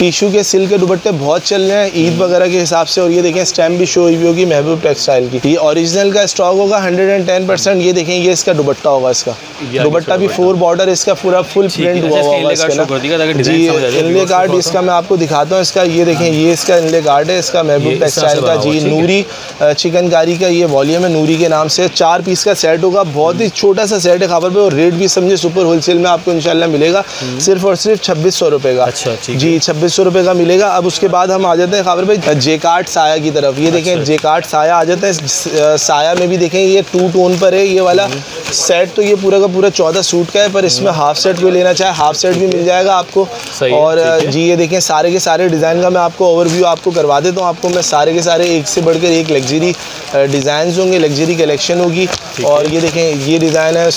सिल्क के दुपट्टे बहुत चल रहे हैं ईद वगैरह के हिसाब से। और ये देखें स्टैम्प भी शो हुई होगी महबूब टेक्सटाइल की। ये ओरिजिनल का स्टॉक होगा हंड्रेड एंड टेन परसेंट। ये देखें ये इसका दुपट्टा होगा, इसका दुपट्टा भी फोर बॉर्डर इसका पूरा फुल प्रिंट हुआ होगा इसका। जी इनले कार्ड इसका मैं आपको दिखाता हूँ इसका। ये देखें ये इसका इनले कार्ड है इसका महबूब टेक्सटाइल का। जी नूरी चिकनकारी का ये वॉल्यूम है, नूरी के नाम से। चार पीस का सेट होगा, बहुत ही छोटा सा सेट है खबर पे। और रेट भी समझे सुपर होलसेल में आपको इंशाल्लाह मिलेगा सिर्फ और सिर्फ छब्बीस सौ रुपए का। अच्छा जी छब्बीस सौ रुपए का मिलेगा। अब उसके बाद हम आ जाते हैं खबर पे जेकार्ड साया की तरफ। ये देखें अच्छा। जेकार्ड साया आ जाता है। साया में भी देखें ये टू टोन पर है ये वाला सेट। तो ये पूरा का पूरा चौदह सूट का है, पर इसमें हाफ सेट कोई लेना चाहे हाफ सेट भी मिल जाएगा आपको। और जी ये देखें सारे के सारे डिज़ाइन का मैं आपको ओवरव्यू आपको करवा देता हूँ। आपको मैं सारे के सारे एक से बढ़कर एक लग्जरी डिज़ाइन होंगे, लग्जरी कलेक्शन होगी। और ये देखें ये डिज़ाइन है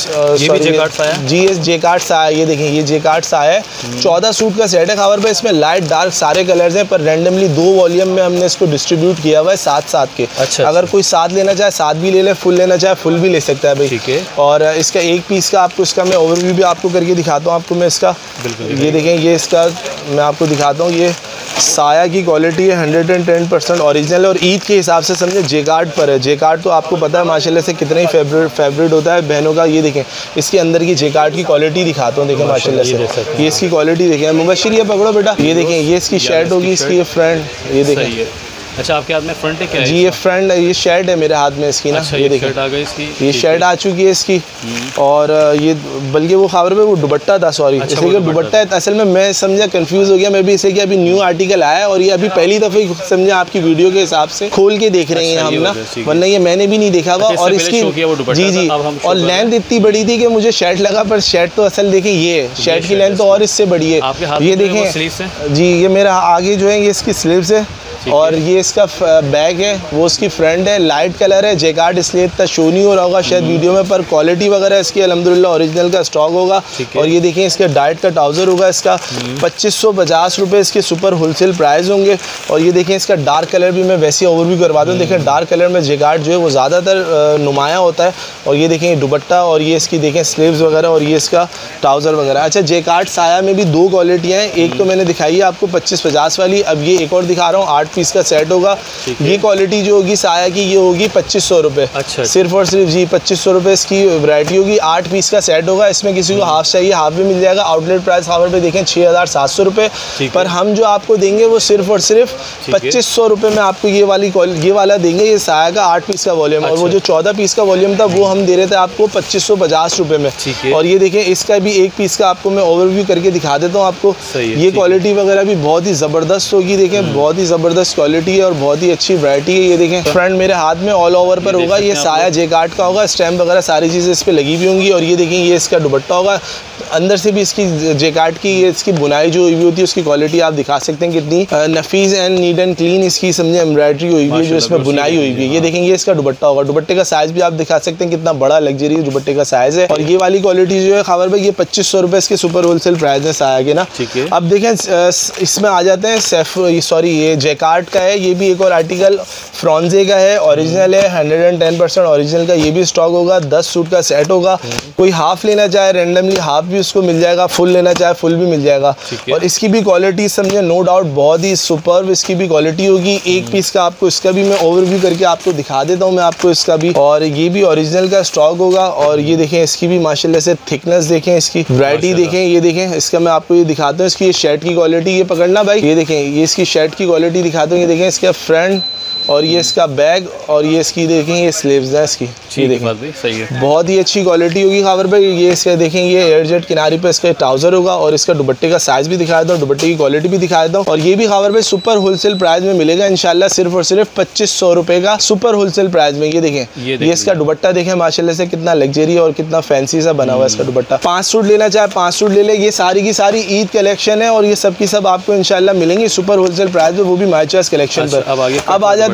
जी एस जेकार्ड साया। ये देखें ये जेकार्ड साया है, चौदह सूट का सेट है खबर पे। इसमें लाइट डार्क सारे कलर्स हैं, पर रैंडमली दो वॉल्यूम में हमने इसको डिस्ट्रीब्यूट किया हुआ है सात सात के। अच्छा, अगर कोई सात लेना चाहे सात भी ले ले, फुल लेना चाहे फुल भी ले सकता है भाई। ठीक है। और इसका एक पीस का आपको इसका मैं ओवरव्यू भी आपको करके दिखाता हूँ आपको मैं इसका। ये देखें ये इसका मैं आपको दिखाता हूँ। ये साया की क्वालिटी है hundred and ten percent original. और ईद के हिसाब से समझे जेकार्ड पर है। जेकार्ड तो आपको पता है माशाल्लाह से कितना ही फेवरेट फेवरेट होता है बहनों का। ये देखें इसके अंदर की जेकार्ड की क्वालिटी दिखाता हूँ, देखें माशाल्लाह से ये इसकी क्वालिटी देखें। मुबशिर ये पकड़ो बेटा, ये देखें ये इसकी शर्ट होगी, इसकी ये फ्रंट ये देखें। अच्छा आपके हाथ में फ्रंट है क्या? जी ये फ्रंट ये शर्ट है मेरे हाथ में इसकी ना। अच्छा, ये देखिए शर्ट आ गई इसकी, ये शर्ट आ चुकी है इसकी। और ये बल्कि वो खबर पे वो दुपट्टा था, सॉरी अच्छा, इसलिए दुपट्टा है। असल में मैं समझा कंफ्यूज हो गया मैं भी इसे कि अभी न्यू आर्टिकल आया है और ये अभी पहली दफ़े समझे आपकी वीडियो के हिसाब से खोल के देख रहे हैं हम ना, वरना ये मैंने भी नहीं देखा हुआ। और इसकी जी जी और लेंथ इतनी बड़ी थी कि मुझे शर्ट लगा, पर शर्ट तो असल देखें ये है शर्ट की लेंथ तो और इससे बड़ी है। ये देखें जी ये मेरा आगे जो है ये इसकी स्लीव्स है और ये इसका बैग है वो इसकी फ्रंट है, लाइट कलर है। जेकार्ड इसलिए इतना शो नहीं हो रहा होगा शायद वीडियो में, पर क्वालिटी वगैरह इसकी अल्हम्दुलिल्लाह ओरिजिनल का स्टॉक होगा। और ये देखिए इसके डाइट का ट्राउज़र होगा इसका पच्चीस सौ पचास रुपये इसके सुपर होलसेल प्राइस होंगे। और ये देखें इसका डार्क कलर भी मैं वैसे ओवरव्यू करवा दूँ। देखें डार्क कलर में जेकार्ड जो है वो ज़्यादातर नुमाया होता है। और ये देखें दुपट्टा और ये इसकी देखें स्लीव्स वगैरह और ये इसका ट्राउज़र वगैरह। अच्छा जेकार्ड साया में भी दो क्वालिटियाँ हैं, एक तो मैंने दिखाई है आपको पच्चीस पचास वाली, अब ये एक और दिखा रहा हूँ आठ पीस का सेट होगा। ये क्वालिटी जो होगी साया की ये होगी पच्चीस सौ रुपये। अच्छा सिर्फ और सिर्फ जी पच्चीस सौ रुपये इसकी वैरायटी होगी। आठ पीस का सेट होगा, इसमें किसी को हाफ चाहिए हाफ भी मिल जाएगा। आउटलेट प्राइस खबर पे देखें छः हज़ार सात सौ रुपये, पर हम जो आपको देंगे वो सिर्फ और सिर्फ पच्चीस सौ रुपये में आपको ये वाली ये वाला देंगे। ये साया का आठ पीस का वॉल्यूम और वो जो चौदह पीस का वॉल्यूम था वो हम दे रहे थे आपको पच्चीस सौ पचास रुपये में। और ये देखें इसका भी एक पीस का आपको मैं ओवरव्यू करके दिखा देता हूँ आपको। ये क्वालिटी वगैरह भी बहुत ही ज़बरदस्त होगी, देखें बहुत ही ज़बरदस्त क्वालिटी है और बहुत ही अच्छी वैरायटी है। ये देखें फ्रंट मेरे हाथ में ऑल ओवर पर होगा, ये साया जेकार्ड का होगा, स्टैम्प वगैरह सारी चीज़ें इस पर लगी हुई होंगी। और ये देखें ये इसका दुपट्टा होगा, अंदर से भी इसकी जेकार्ड की ये इसकी बुनाई जो हुई होती है उसकी क्वालिटी आप दिखा सकते हैं कितनी नफीस एंड नीट एंड क्लीन इसकी समझे एम्ब्रॉयडरी हुई हुई है जो इसमें बुनाई हुई हुई है। ये देखेंगे इसका दुपट्टा होगा, दुपट्टे का साइज भी आप दिखा सकते हैं कितना बड़ा लग्जरी दुपट्टे का साइज है। और ये वाली क्वालिटी जो है खबर भाई ये पच्चीस सौ रुपये इसके सुपर होलसेल प्राइस है साया के ना। अब देखें इसमें आ जाते हैं सेफ सॉरी ये जेकार्ड का है, ये भी एक और आर्टिकल फ्रॉन्जे का है, ओरिजिनल है hundred and ten percent original का। ये भी स्टॉक होगा, दस सूट का सेट होगा। कोई हाफ लेना चाहे रेंडमली हाफ भी उसको मिल जाएगा, फुल लेना चाहे फुल भी मिल जाएगा। और इसकी भी क्वालिटी समझे नो डाउट बहुत ही सुपर्ब इसकी भी क्वालिटी होगी। एक पीस का आपको इसका भी मैं ओवरव्यू करके आपको दिखा देता हूँ मैं आपको इसका भी। और ये भी ओरिजिनल का स्टॉक होगा। और ये देखें इसकी भी माशाल्लाह से थिकनेस देखें, इसकी वैरायटी देखें। ये देखें इसका मैं आपको ये दिखाता हूँ इसकी ये शर्ट की क्वालिटी, ये पकड़ना भाई। ये देखें ये इसकी शर्ट की क्वालिटी दिखाता हूँ। ये देखें इसका फ्रंट और ये इसका बैग और ये इसकी देखें ये स्लीव्स हैं इसकी, ये देखें सही है बहुत ही अच्छी क्वालिटी होगी खबर पे। ये इसका देखें ये एयर जेट किनारे पे इसका ट्राउजर होगा और इसका दुपट्टे का साइज भी दिखाया था, दुपट्टे की क्वालिटी भी दिखाया था। और ये भी खबर पे सुपर होलसेल प्राइस में मिलेगा इंशाल्लाह सिर्फ और सिर्फ पच्चीस सौ रुपए का सुपर होलसेल प्राइस में। ये देखें ये, ये इसका दुपट्टा देखें माशाल्लाह से कितना लग्जरी और कितना फैंसी सा बना हुआ है इसका दुपट्टा। पाँच सूट लेना चाहे पाँच सूट ले ले, ये सारी की सारी ईद कलेक्शन है और ये सब की सब आपको इंशाल्लाह मिलेंगी सुपर होलसेल प्राइस में, वो भी माय चॉइस कलेक्शन पर। अब आ जाते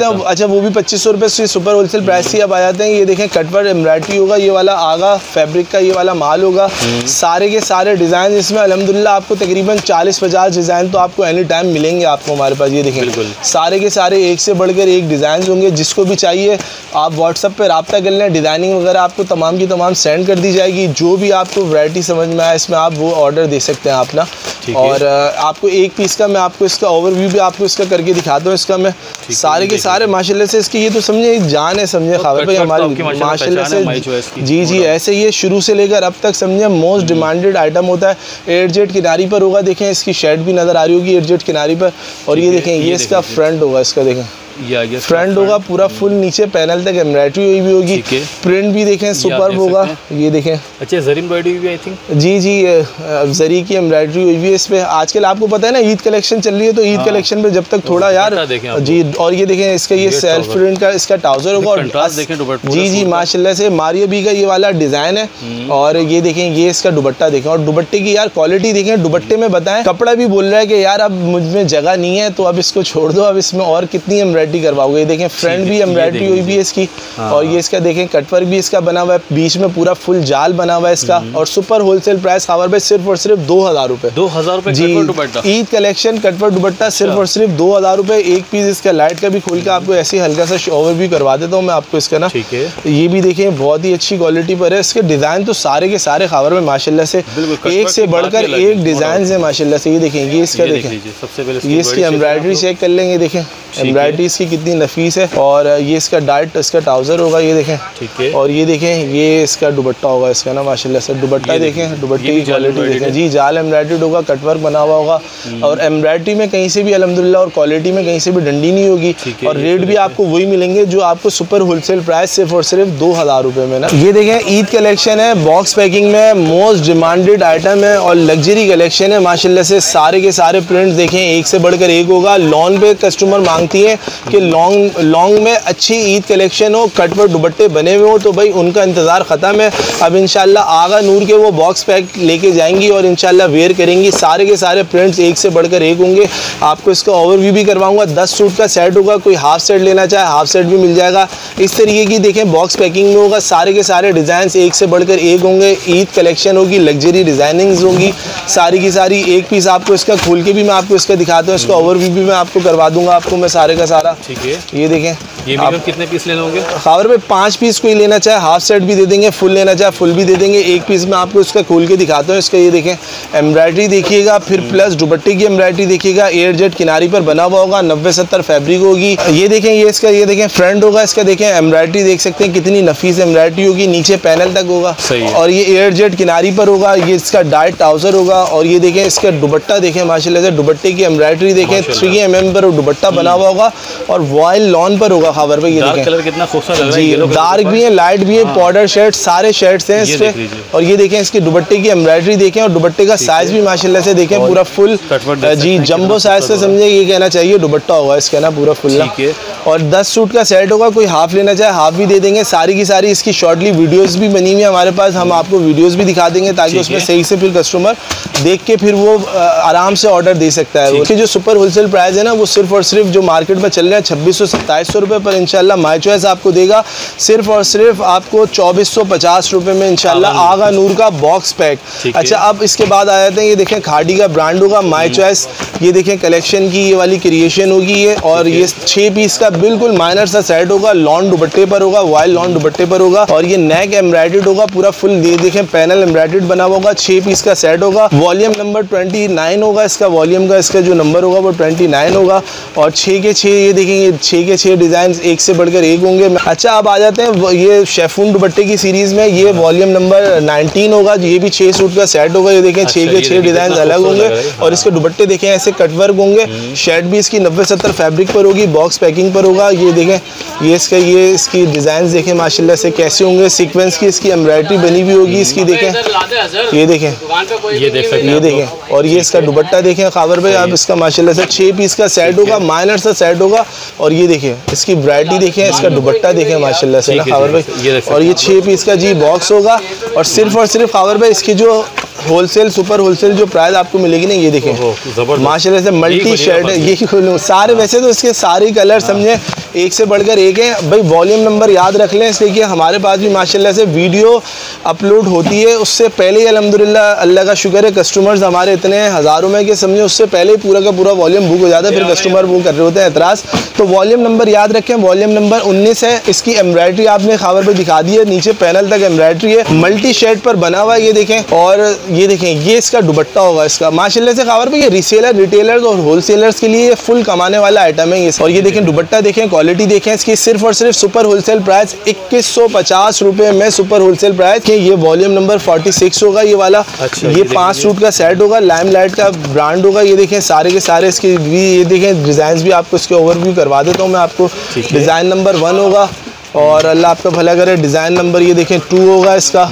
जाते हैं, अच्छा वो भी पच्चीस सौ रुपये से सुपर होलसेल प्राइस ही। अब आ जाते हैं, ये देखें कटवर्क एम्ब्रॉयडरी होगा, ये वाला आगा फैब्रिक का ये वाला माल होगा। सारे के सारे डिज़ाइन इसमें अल्हम्दुलिल्लाह आपको तकरीबन चालीस पचास डिज़ाइन तो आपको एनी टाइम मिलेंगे आपको हमारे पास। ये देखें सारे के सारे एक से बढ़कर एक डिज़ाइन होंगे। जिसको भी चाहिए आप व्हाट्सअप पे रब्ता कर लें, डिज़ाइनिंग वगैरह आपको तमाम की तमाम सेंड कर दी जाएगी। जो भी आपको वैरायटी समझ में आए इसमें आप वो ऑर्डर दे सकते हैं आप ना। और आपको एक पीस का मैं आपको इसका ओवरव्यू भी आपको इसका करके दिखाता हूँ। इसका मैं सारे के सारे माशाल्लाह से इसकी ये तो समझे जान है, समझे खावर भाई हमारी माशाल्लाह से। जी जी ऐसे ये शुरू से लेकर अब तक समझे मोस्ट डिमांडेड आइटम होता है। एट जेड किनारी पर होगा, देखें इसकी शेड भी नज़र आ रही होगी एट जेड किनारी पर। और ये देखें ये इसका फ्रंट होगा, इसका देखें ये फ्रंट होगा पूरा फुल नीचे पैनल तक एम्ब्रॉयडरी हुई भी होगी। प्रिंट भी देखें सुपर्ब होगा, ये देखें। अच्छा जरी एम्ब्रॉयडरी भी आई थिंक। जी जी जरी की एम्ब्रॉयडरी हुई भी है इस पे। आजकल आपको पता है ना ईद कलेक्शन चल रही है, तो ईद हाँ। कलेक्शन पे जब तक थोड़ा यार जी। और ये देखें इसका ये सेल्फ प्रिंट का इसका ट्राउजर होगा। और जी जी माशाल्लाह से मारिया बी का ये वाला डिज़ाइन है। और ये देखें ये इसका दुपट्टा देखें, और दुपट्टे की यार क्वालिटी देखें। दुपट्टे में बताएं कपड़ा भी बोल रहा है कि यार अब मुझ में जगह नहीं है तो अब इसको छोड़ दो, अब इसमें और कितनी एम्ब्रॉयडरी करवाओगे। ये देखें फ्रंट भी एम्ब्रॉयडरी हुई भी है इसकी। और ये इसका देखें कटवर्क भी इसका बना हुआ है, बीच में पूरा फुल जाल बना हुआ है इसका। और सुपर होलसेल प्राइस खावर भाई सिर्फ और सिर्फ दो हजार रुपए दो हजार रुपए जी। ईद कलेक्शन कटवर्क दुपट्टा सिर्फ और सिर्फ दो हजार रुपए एक पीस। इसका लाइट का भी खोल के आपको ऐसे हल्का सा ओवरव्यू करवा देता हूँ मैं आपको इसका ना। ठीक है ये भी देखें बहुत ही अच्छी क्वालिटी पर है। इसके डिजाइन तो सारे के सारे खावर में माशाल्लाह से एक से बढ़कर एक डिजाइन है माशाल्लाह से। ये देखें ये इसका देखें सबसे पहले ये इसकी एम्ब्रॉयडरी चेक कर लेंगे, देखें एम्ब्रॉयडरी इसकी कितनी नफीस है। और ये इसका डाइट इसका ट्राउजर होगा, ये देखें। ठीक है और ये देखें ये इसका दुपट्टा होगा इसका ना माशाल्लाह से। दुपट्टा देखें, दुपट्टे की क्वालिटी देखें जी। जाल एम्ब्रॉयडरी होगा, कटवर्क बना हुआ होगा। और एम्ब्रॉयडरी में कहीं से भी अल्हम्दुलिल्लाह और क्वालिटी में कहीं से भी डंडी नहीं होगी। और रेट भी आपको वही मिलेंगे जो आपको सुपर होलसेल प्राइस सिर्फ और सिर्फ दो हजार रुपए में ना। ये देखें ईद कलेक्शन है, बॉक्स पैकिंग में मोस्ट डिमांडेड आइटम है और लग्जरी कलेक्शन है माशाल्लाह से। सारे के सारे प्रिंट देखें एक से बढ़कर एक होगा। लॉन पे कस्टमर मांगती है कि लॉन्ग लॉन्ग में अच्छी ईद कलेक्शन हो, कटवर्क दुपट्टे बने हुए हो, तो भाई उनका इंतज़ार ख़त्म है। अब इंशाल्लाह आगा नूर के वो बॉक्स पैक लेके जाएंगी और इंशाल्लाह वेयर करेंगी। सारे के सारे प्रिंट्स एक से बढ़कर एक होंगे। आपको इसका ओवरव्यू भी करवाऊंगा। दस सूट का सेट होगा, कोई हाफ सेट लेना चाहे हाफ सेट भी मिल जाएगा। इस तरीके की देखें बॉक्स पैकिंग में होगा। सारे के सारे डिज़ाइन एक से बढ़कर एक होंगे। ईद कलेक्शन होगी, लग्जरी डिज़ाइनिंग्स होंगी सारी की सारी। एक पीस आपको इसका खोल के भी मैं आपको इसका दिखाता हूँ, इसका ओवरव्यू भी मैं आपको करवा दूंगा आपको मैं सारे का सारा। ठीक है ये देखें ये आप कितने पीस लेने होंगे खावर पे? पाँच पीस कोई लेना चाहे हाफ सेट भी दे देंगे, फुल लेना चाहे फुल भी दे देंगे। एक पीस में आपको इसका खोल के दिखाता हूँ। इसका ये देखें एम्ब्रॉयडरी देखिएगा, फिर प्लस दुपट्टे की एम्ब्रॉयडरी देखिएगा। एयर जेट किनारी पर बना हुआ होगा, नब्बे सत्तर फैब्रिक होगी। ये देखें ये इसका ये देखें फ्रंट होगा इसका, देखें एम्ब्रॉयडरी देख सकते हैं कितनी नफीस एम्ब्रॉयडरी होगी, नीचे पैनल तक होगा। और ये एयर जेट किनारी पर होगा। ये इसका डाइट ट्राउजर होगा। और ये देखें इसका दुपट्टा देखें माशाल्लाह से, दुपट्टे की एम्ब्रॉयडरी देखें थ्री एम एम पर दुपट्टा बना हुआ होगा और वॉयल लॉन पर होगा खावर पे। ये देखें कलर कितना खूबसूरत लग रहा है, जी डार्क भी है लाइट भी है, पाउडर शेड सारे शेड्स हैं इस पे। और ये देखें इसके दुपट्टे की एम्ब्रॉयडरी देखें और दुपट्टे का साइज भी माशाल्लाह से देखें पूरा फुल जी जंबो साइज से समझे ये कहना चाहिए दुपट्टा होगा इसका ना पूरा फुल। और दस सूट का सेट होगा, कोई हाफ लेना चाहे हाफ भी दे देंगे। सारी की सारी इसकी शॉर्टली वीडियोस भी बनी हुई है हमारे पास, हम आपको वीडियोस भी दिखा देंगे ताकि उसमें सही से फिर कस्टमर देख के फिर वो आराम से ऑर्डर दे सकता है। उसकी जो सुपर होलसेल प्राइस है ना वो सिर्फ और सिर्फ जो मार्केट में चल रहा है छब्बीस सौ सत्ताईस सौ रुपये पर इंशाल्लाह माय चॉइस आपको देगा सिर्फ और सिर्फ आपको चौबीस सौ पचास रुपये में इंशाल्लाह आगा नूर का बॉक्स पैक। अच्छा अब इसके बाद आ जाते हैं, ये देखें खाड़ी का ब्रांड होगा माय चॉइस। ये देखें कलेक्शन की ये वाली क्रिएशन होगी ये, और ये छः पीस का बिल्कुल माइनर सा सेट होगा। लॉन दुपट्टे पर होगा, वाइल्ड लॉन दुपट्टे पर होगा। और ये नेक एम्ब्रॉयडर्ड होगा पूरा फुल, ये देखें पैनल एम्ब्रॉयडर्ड बना होगा। छः पीस का सेट होगा। वॉल्यूम नंबर ट्वेंटी नाइन होगा इसका, वॉल्यूम का इसका जो नंबर होगा वो ट्वेंटी नाइन होगा। और छः के छः ये देखेंगे छः के छः डिज़ाइन एक से बढ़कर एक होंगे। अच्छा अब आ जाते हैं ये शेफून दुपट्टे की सीरीज़ में, ये वॉल्यूम नंबर नाइनटीन होगा। ये भी छः सूट का सेट होगा। ये देखें छः के छः डिज़ाइन अलग होंगे और इसके दुपट्टे देखें ऐसे कटवर्क होंगे। शर्ट भी इसकी नब्बे सत्तर फैब्रिक पर होगी, बॉक्स पैकिंग पर होगा। ये देखें ये इसका ये इसकी डिज़ाइन देखें माशाल्लाह से कैसे होंगे। सीक्वेंस की इसकी एम्ब्रॉयडरी बनी हुई होगी इसकी देखें, ये देखें ये देख सकते हैं ये देखें। और ये इसका दुपट्टा देखें खावर भाई आप, इसका माशाल्लाह से छः पीस का सेट होगा, माइनर सा सेट होगा। और ये देखें इसकी वैरायटी देखें, इसका दुपट्टा देखें माशाल्लाह से ना खावर भाई। और ये छः पीस का जी बॉक्स होगा। और सिर्फ और सिर्फ खावर भाई इसकी जो होलसेल सुपर होलसेल जो प्राइस आपको मिलेगी ना, ये देखें माशाल्लाह से मल्टी शर्ट है ये सारे। वैसे तो इसके सारे कलर समझे एक से बढ़कर एक है भाई। वॉल्यूम नंबर याद रख लें, इसलिए कि हमारे पास भी माशाल्लाह से वीडियो अपलोड होती है उससे पहले ही अल्हम्दुलिल्लाह अल्लाह का शुक्र है कस्टमर्स हमारे इतने हैं हज़ारों में कि समझे उससे पहले ही पूरा का पूरा वॉल्यूम बुक हो जाता है, फिर कस्टमर वो कर रहे होते हैं एतराज़। तो वॉल्यूम नंबर याद रखें, वॉल्यूम नंबर उन्नीस है। इसकी एम्ब्रॉयडरी आपने खबर पे दिखा दी है, नीचे पैनल तक एम्ब्रॉयडरी है, मल्टी शेड पर बना हुआ है ये देखें। और ये देखें ये इसका दुपट्टा होगा इसका माशाल्लाह से खबर पे। ये रीसेलर रिटेलर्स और होलसेलर्स के लिए ये फुल कमाने वाला आइटम है ये। और ये देखें दुपट्टा देखें, क्वालिटी देखें इसकी। सिर्फ और सिर्फ सुपर होलसेल प्राइस इक्कीस सौ पचास रुपए में सुपर होलसेल प्राइस। ये वॉल्यूम नंबर फोर्टी सिक्स होगा ये वाला। अच्छा, ये, ये पांच सूट का सेट होगा, लाइमलाइट का ब्रांड होगा। ये देखें सारे के सारे इसके भी ये देखें डिजाइन भी आपको इसके ओवरव्यू करवा देता हूँ मैं आपको। डिजाइन नंबर वन होगा और अल्लाह आपका भला करे। डिजाइन नंबर ये देखें टू होगा इसका।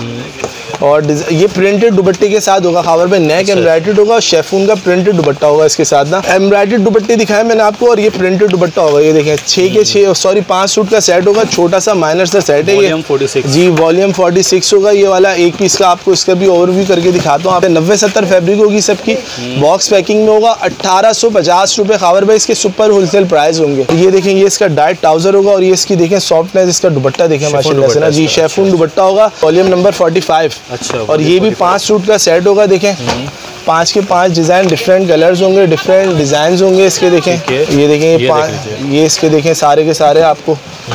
और ये प्रिंटेड दुपट्टे के साथ होगा खबर पे, नेक एम्ब्रॉयडर्ड होगा, शेफून का प्रिंटेड दुपट्टा होगा इसके साथ ना। एम्ब्रॉयडर्ड दुपट्टे दिखाए मैंने आपको और ये प्रिंटेड दुपट्टा होगा। ये देखें छः के छः सॉरी पांच सूट का सेट होगा, छोटा सा माइनर सा सेट है ये जी। वॉल्यूम फोर्टी सिक्स होगा ये वाला। एक पीस का आपको इसका भी ओवरव्यू करके दिखाता हूँ। आप नब्बे सत्तर फैब्रिक होगी सबकी, बॉक्स पैकिंग में होगा। अट्ठारह सौ पचास रुपये खबर पे इसके सुपर होलसेल प्राइस होंगे। ये देखें ये इसका डाइट ट्राउजर होगा और ये इसकी देखें सॉफ्टनेस इसका दुपट्टा देखें माशाल्लाह से ना जी। शेफून दुपट्टा होगा, वॉल्यूम नंबर फोर्टी फाइव। अच्छा, और ये भी पांच सूट का सेट होगा देखें। पांच के पांच डिजाइन डिफरेंट कलर्स होंगे, डिफरेंट डिजाइन होंगे इसके देखें। ये देखें ये, ये, ये इसके देखें सारे के सारे आपको।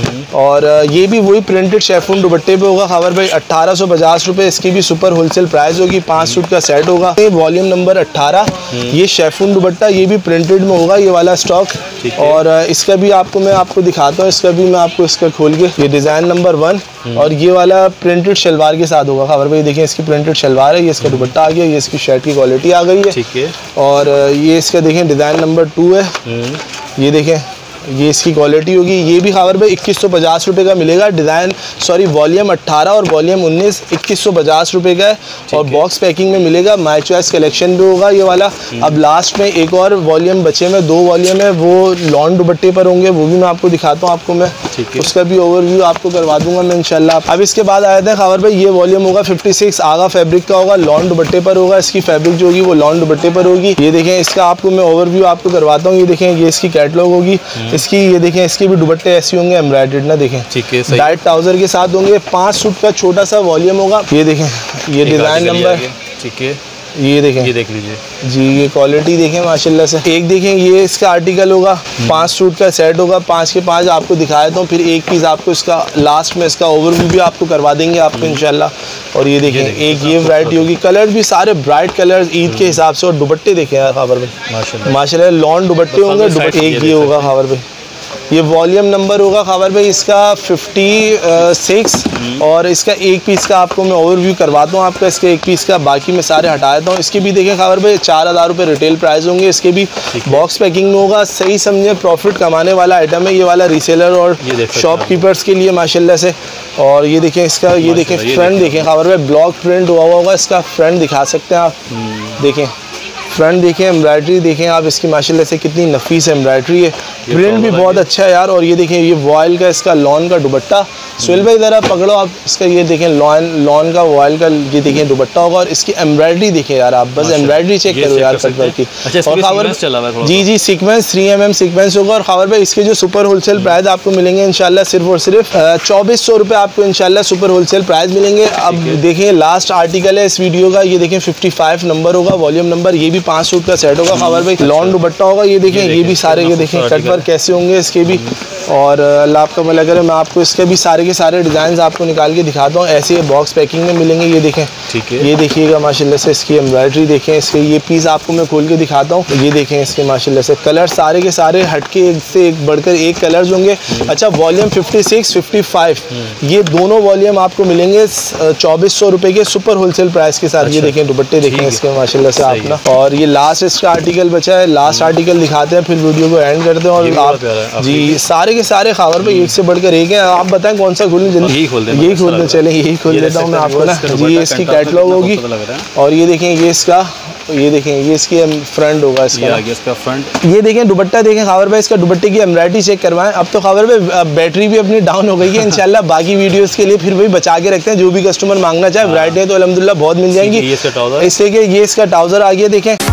और ये भी वही प्रिंटेड शेफून दुपट्टे पे होगा खबर भाई। अट्ठारह सौ पचास रुपये इसकी भी सुपर होलसेल प्राइस होगी। पांच सूट का सेट होगा। वॉल्यूम नंबर अट्ठारह। ये शेफून दुपट्टा ये भी प्रिंटेड में होगा ये वाला स्टॉक। और इसका भी आपको मैं आपको दिखाता हूँ, इसका भी मैं आपको इसका खोल के। ये डिजाइन नंबर वन और ये वाला प्रिंटेड शलवार के साथ होगा खबर भाई। देखिए इसकी प्रिंटेड शलवार है, ये इसका दुपट्टा आ गया, ये इसकी शर्ट की क्वालिटी आ गई है। ठीक है। और ये इसका देखें डिजाइन नंबर टू है। ये देखें ये इसकी क्वालिटी होगी। ये भी खबर पे इक्कीस सौ पचास रुपये का मिलेगा। डिज़ाइन सॉरी वॉल्यूम अट्ठारह और वॉल्यूम उन्नीस इक्कीस सौ पचास रुपये का है और बॉक्स पैकिंग में मिलेगा। माई चॉइस कलेक्शन भी होगा ये वाला। अब लास्ट में एक और वॉल्यूम बचे में, दो वॉल्यूम है, वो लॉन दुपट्टे पर होंगे, वो भी मैं आपको दिखाता हूँ आपको मैं। उसका भी ओवरव्यू आपको करवा दूंगा मैं इंशाल्लाह। अब इसके बाद आए थे खबर पे, ये वॉल्यूम होगा फिफ्टी सिक्स, आगा फैब्रिक का होगा, लॉन दुपट्टे पर होगा। इसकी फैब्रिक जो होगी वो लॉन दुपट्टे पर होगी। ये देखें इसका आपको मैं ओवरव्यू आपको करवाता हूँ। ये देखें ये इसकी कैटलॉग होगी इसकी। ये देखें इसके भी दुपट्टे ऐसे होंगे एम्ब्रॉयडर्ड ना देखें। ठीक है, डाइट ट्राउजर के साथ होंगे। पांच सूट का छोटा सा वॉल्यूम होगा। ये देखें ये डिजाइन नंबर। ठीक है, ये देखें ये देख लीजिए जी। ये क्वालिटी देखें माशाल्लाह से। एक देखें ये इसका आर्टिकल होगा, पांच सूट का सेट होगा, पांच के पांच आपको दिखाया था। फिर एक पीस आपको इसका लास्ट में इसका ओवरव्यू भी आपको करवा देंगे आपको इंशाल्लाह। और ये देखें एक ये वैरायटी होगी। कलर भी सारे ब्राइट कलर्स ईद के हिसाब से। और दुपट्टे देखें यार खबर में माशाल्लाह लॉन दुपट्टे होंगे। एक ये होगा खबर में, ये वॉल्यूम नंबर होगा खबर भाई इसका फिफ्टी सिक्स। और इसका एक पीस का आपको मैं ओवरव्यू करवाता हूँ आपका इसके एक पीस का। बाकी मैं सारे हटा देता हूँ। इसके भी देखें खबर भाई चार हज़ार रुपये रिटेल प्राइस होंगे। इसके भी बॉक्स पैकिंग में होगा। सही समझे प्रॉफिट कमाने वाला आइटम है ये वाला रीसेलर और शॉपकीपर्स के लिए माशाल्लाह से। और ये देखें इसका ये देखें फ्रंट देखें खबर भाई ब्लॉक प्रिंट हुआ होगा इसका। फ्रंट दिखा सकते हैं आप, देखें फ्रंट देखें, एम्ब्रॉयडरी देखें आप इसकी माशाल्लाह से कितनी नफीस एम्ब्रॉयडरी है। प्रिंट भी बहुत अच्छा है यार। और ये देखें ये वॉयल का इसका लॉन का दुपट्टा। सुहेल भाई ज़रा पकड़ो आप इसका। ये देखें लॉन लॉन का वॉयल का ये देखें दुपट्टा होगा। और इसकी एम्ब्रॉयडरी देखें यार आप, बस एम्ब्रॉयडरी चेक करो यार कटवर्क की। और खबर जी जी sequence three M M sequence होगा। और खबर भाई इसके जो सुपर होलसेल प्राइस आपको मिलेंगे इंशाल्लाह सिर्फ और सिर्फ चौबीस सौ रुपये आपको इंशाल्लाह सुपर होलसेल प्राइस मिलेंगे। अब देखें लास्ट आर्टिकल है इस वीडियो का। ये देखें फिफ्टी फाइव नंबर होगा वॉल्यूम नंबर। ये भी पाँच सूट का सेट होगा खबर भाई। लॉन दुपट्टा होगा। ये देखें ये भी सारे ये देखें कटवर्क कैसे होंगे इसके भी। और अल्लाह आपका भला करे मैं आपको इसके भी सारे के सारे डिज़ाइन आपको निकाल के दिखाता हूँ। ऐसे बॉक्स पैकिंग में मिलेंगे। ये देखें ठीक है, ये देखिएगा माशाल्लाह से इसकी एम्ब्रॉयडरी देखें। इसके ये पीस आपको मैं खोल के दिखाता हूँ। ये देखें इसके माशाल्लाह से कलर सारे के सारे हटके एक से एक बढ़कर एक कलर्स होंगे। अच्छा volume fifty six fifty five ये दोनों वॉल्यूम आपको मिलेंगे चौबीस सौ रुपये के सुपर होलसेल प्राइस के साथ। ये देखें दुपट्टे देखें इसके माशाल्लाह से आप ना। और ये लास्ट इसका आर्टिकल बचा है, लास्ट आर्टिकल दिखाते हैं फिर वीडियो को एंड करते हैं। और आप जी सारे के सारे खावर पे एक से बढ़कर एक है। आप बताएं कौन सा खोलें? जल्दी यही खोल दें, यही खोल दें, चलें यही खोल देता हूँ मैं आपको ना जी। ये इसकी कैटलॉग होगी और ये देखें ये इसका, ये देखें ये इसकी फ्रंट होगा इसका, ये इसका फ्रंट। ये देखें दुपट्टा देखें खावर भाई, इसका दुपट्टे की एम्ब्रॉयडरी चेक करवाएं। अब तो खावर भाई बैटरी भी अपनी डाउन हो गई है, इंशाल्लाह बाकी वीडियोस के लिए फिर वही बचा के रखते हैं। जो भी कस्टमर मांगना चाहे वैरायटी है तो अल्हम्दुलिल्लाह बहुत मिल जाएंगी। ये इसका ट्राउजर, इससे कि ये इसका ट्राउजर आ गया देखें।